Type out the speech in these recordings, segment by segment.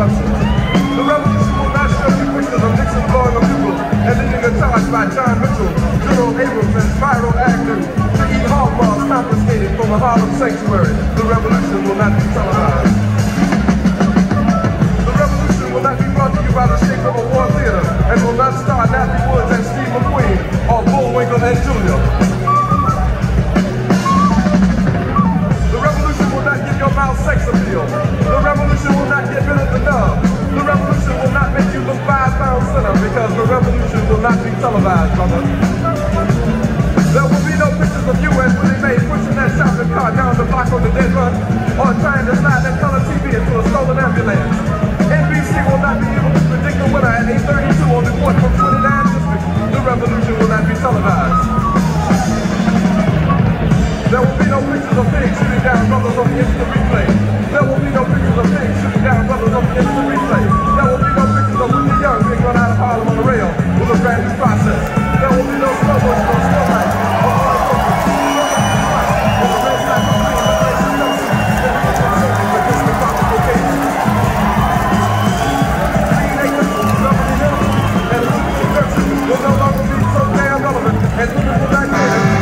revolution. The revolution will not show you pictures of Nixon blowing a bugle and leading a charge by John Mitchell, General Abrams, and Spyro Agnew to eat hog maws confiscated from a Harlem sanctuary. The revolution will not be televised. The revolution will not be brought to you by the Shaker of War Theater and will not star Nappy Woods and Steve McQueen or Bullwinkle and Julia. The revolution will not give your mouth sex appeal. The revolution will not get rid of the nub. The revolution will not make you look 5 pounds thinner because the revolution will not be televised, brother. There will be no pictures of you and Willie Mae pushing that shopping cart down the block on the dead run or trying to slide that color TV into a stolen ambulance. NBC will not be able to predict the winner at 8:32 on report from 29 districts. The revolution will not be televised. There will be no pictures of pigs shooting down brothers on the instant replay. There will be no pictures of pigs shooting down brothers on the instant replay. There will be no pictures of Whitney Young being run out of Harlem on the rail with a brand new process. There will be no slow motion or still life. Will no longer be so damn relevant as women will not get it.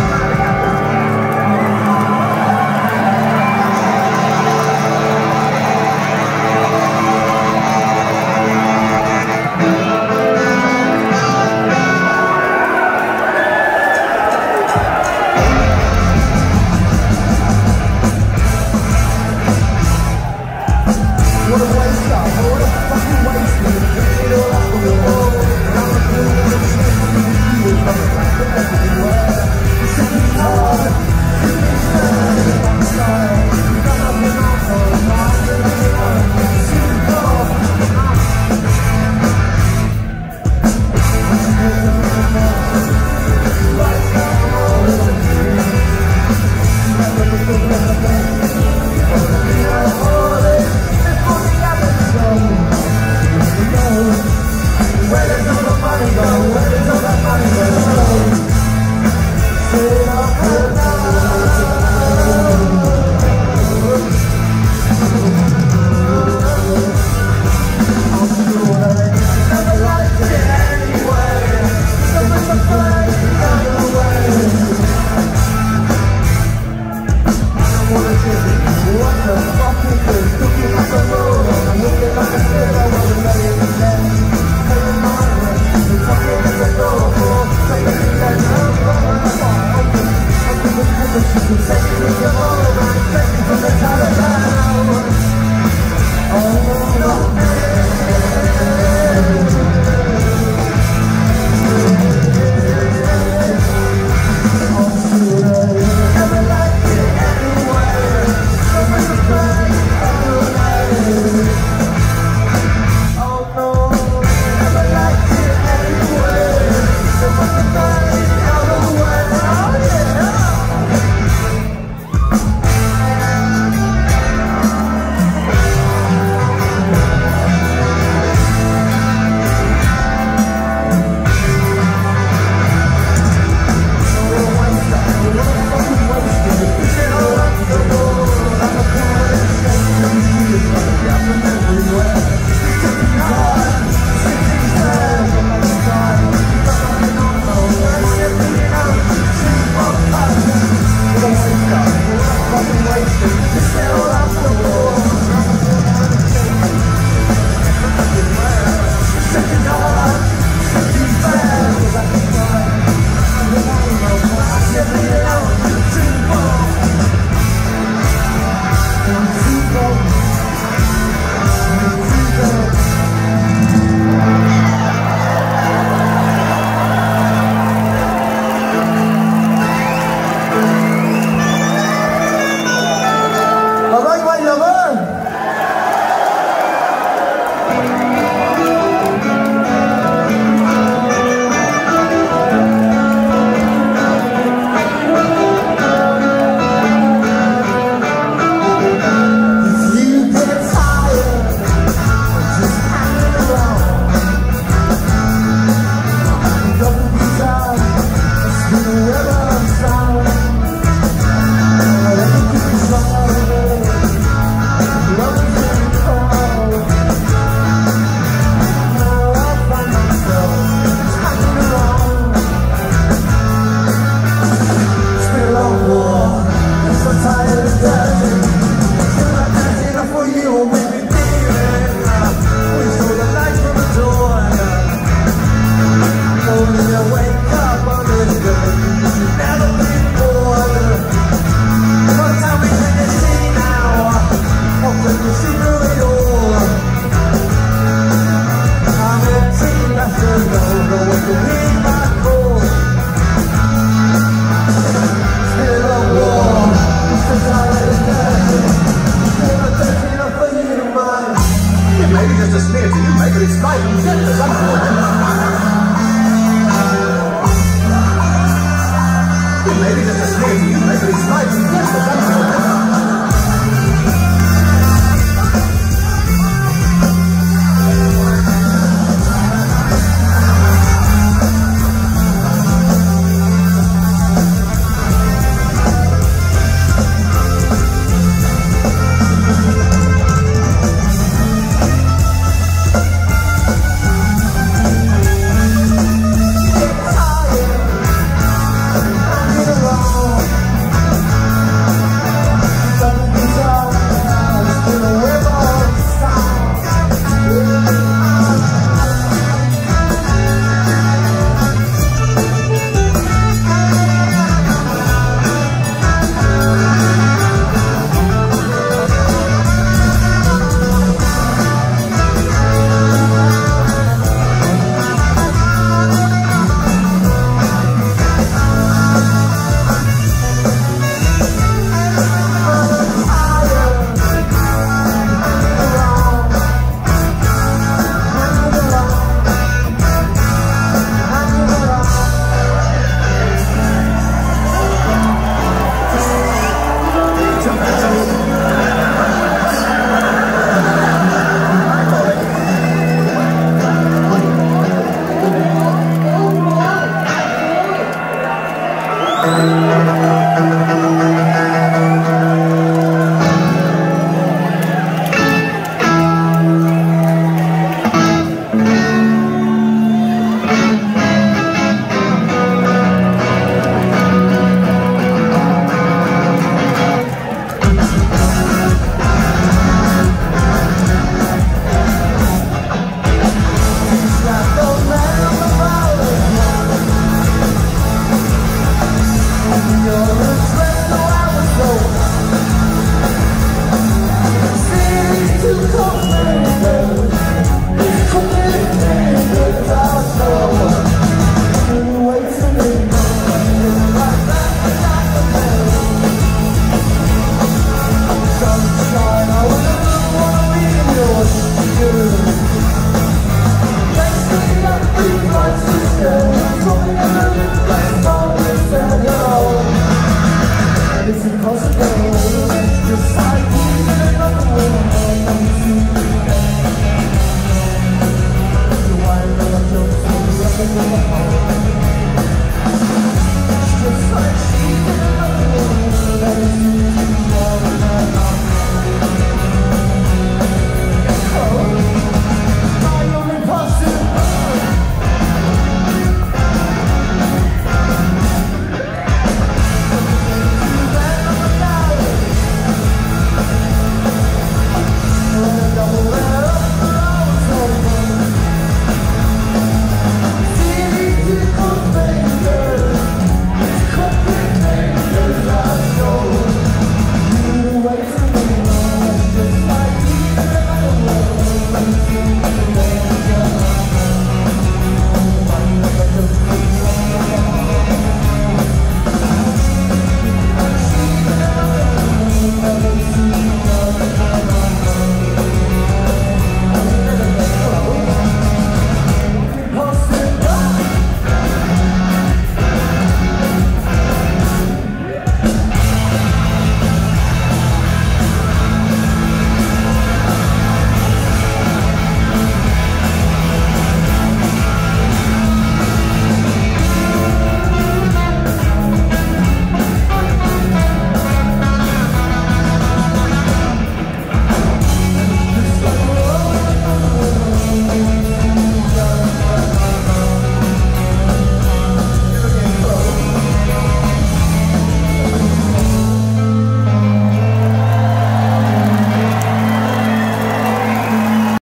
Let's go.